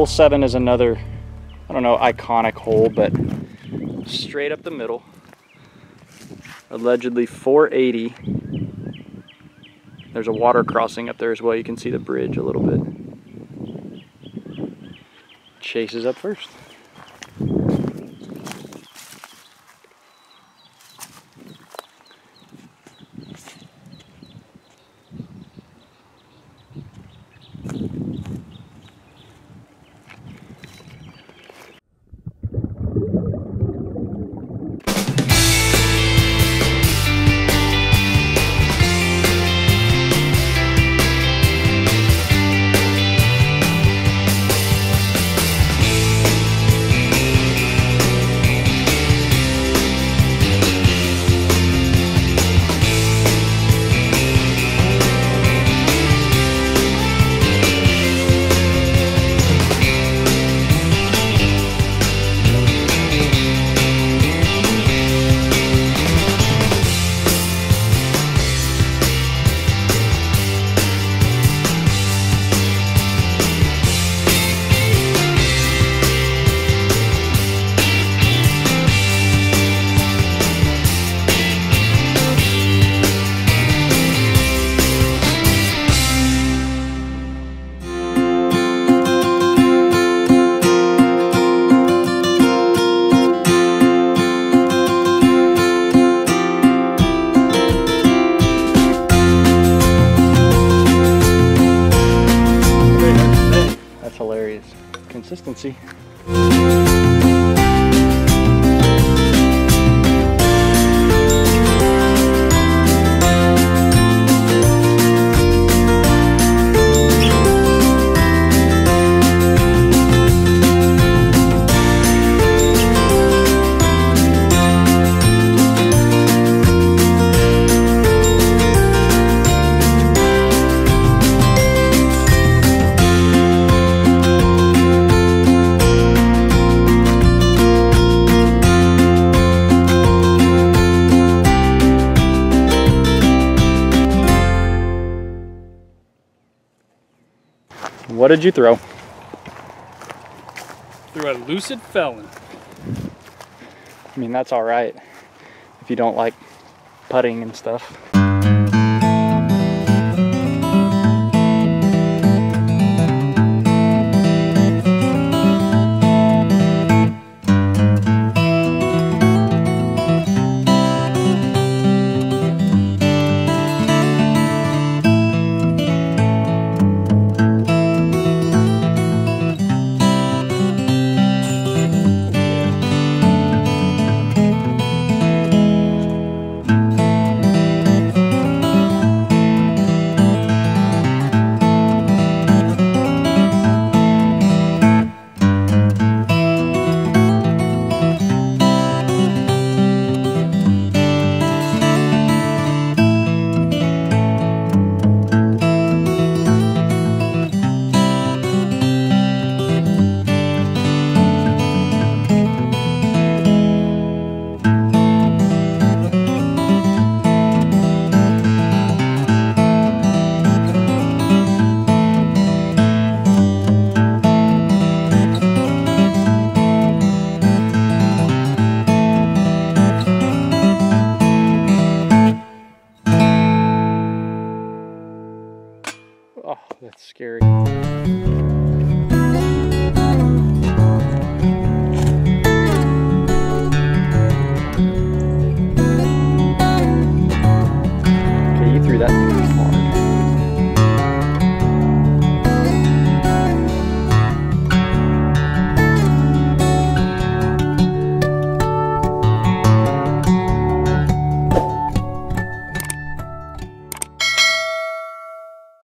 Hole 7 is another, I don't know, iconic hole, but straight up the middle. Allegedly 480. There's a water crossing up there as well. You can see the bridge a little bit. Chase is up first. Consistency. What did you throw? Threw a lucid felon. I mean, that's all right if you don't like putting and stuff. Oh, that's scary. Okay, you threw that thing far.